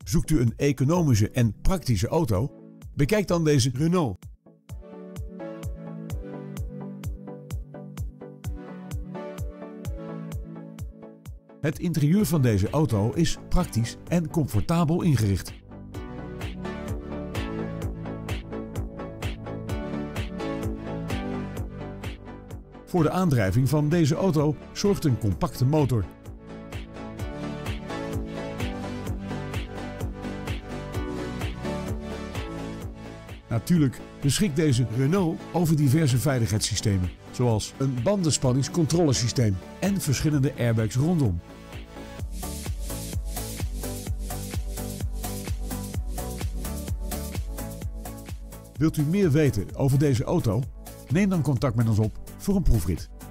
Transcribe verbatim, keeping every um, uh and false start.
Zoekt u een economische en praktische auto? Bekijk dan deze Renault. Het interieur van deze auto is praktisch en comfortabel ingericht. Voor de aandrijving van deze auto zorgt een compacte motor. Natuurlijk beschikt deze Renault over diverse veiligheidssystemen, zoals een bandenspanningscontrolesysteem en verschillende airbags rondom. Wilt u meer weten over deze auto? Neem dan contact met ons op voor een proefrit.